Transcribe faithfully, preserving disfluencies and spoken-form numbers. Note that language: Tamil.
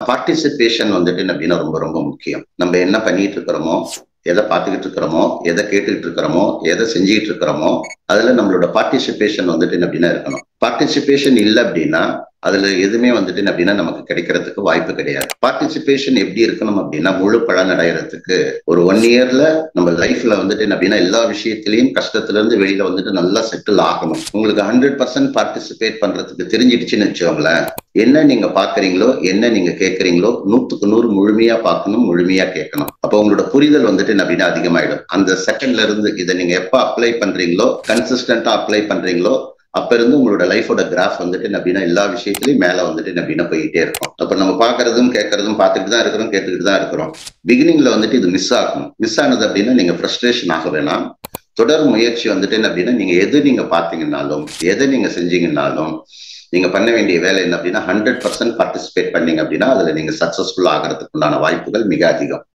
பார்ட்டிசிபேஷன் வந்துட்டு என்ன அப்படின்னா ரொம்ப ரொம்ப முக்கியம். நம்ம என்ன பண்ணிட்டு இருக்கிறோமோ, எதை பார்த்துக்கிட்டு இருக்கிறோமோ, எதை கேட்டுக்கிட்டு இருக்கிறோமோ, எதை செஞ்சுக்கிட்டு இருக்கிறோமோ, அதுல நம்மளோட பார்ட்டிசிபேஷன் வந்துட்டு என்ன அப்படின்னா இருக்கணும். பார்ட்டிசிபேஷன் இல்லை அப்படின்னா அதுல எதுவுமே வந்துட்டு என்ன அப்படின்னா நமக்கு கிடைக்கிறதுக்கு வாய்ப்பு கிடையாது. பார்ட்டிசிபேஷன் எப்படி இருக்கணும் அப்படின்னா முழு பலன் அடைகிறதுக்கு ஒரு ஒன் இயர்ல நம்ம லைஃப்ல வந்துட்டு என்ன அப்படின்னா எல்லா விஷயத்திலையும் கஷ்டத்துல இருந்து வெளியில வந்துட்டு நல்லா செட்டில் ஆகணும். உங்களுக்கு ஹண்ட்ரட் பர்சன்ட் பார்ட்டிசிபேட் பண்றதுக்கு தெரிஞ்சிடுச்சுன்னு வச்சுக்கோங்களேன், என்ன நீங்க பாக்குறீங்களோ, என்ன நீங்க கேட்கறீங்களோ நூத்துக்கு நூறு முழுமையா பார்க்கணும், முழுமையா கேட்கணும். அப்போ உங்களோட புரிதல் வந்துட்டு என்ன அப்படின்னா அதிகமாயிடும். அந்த செகண்ட்ல இருந்து இதை நீங்க எப்ப அப்ளை பண்றீங்களோ, கன்சிஸ்டன்டா அப்ளை பண்றீங்களோ, அப்ப இருந்து உங்களோட லைஃபோட கிராஃப் வந்துட்டு அப்படின்னா எல்லா விஷயத்திலயும் மேல வந்துட்டு அப்படின்னா போயிட்டே இருக்கும். அப்ப நம்ம பாக்குறதும் கேட்கறதும் பார்த்துட்டு தான் இருக்கிறோம், கேட்டுக்கிட்டு தான் இருக்கிறோம். பிகினிங்ல வந்துட்டு இது மிஸ் ஆகும். மிஸ் ஆனது அப்படின்னா நீங்க ஃப்ரஸ்ட்ரேஷன் ஆக வேணாம். தொடர் முயற்சி வந்துட்டு அப்படின்னா நீங்க எது நீங்க பாத்தீங்கன்னாலும், எதை நீங்க செஞ்சீங்கன்னாலும், நீங்க பண்ண வேண்டிய வேலை என்ன அப்படின்னா ஹண்ட்ரட் பர்சன்ட் பார்ட்டிசிபேட் பண்ணீங்க அப்படின்னா அதுல நீங்க சக்சஸ்ஃபுல் ஆகிறதுக்கு உண்டான வாய்ப்புகள் மிக அதிகம்.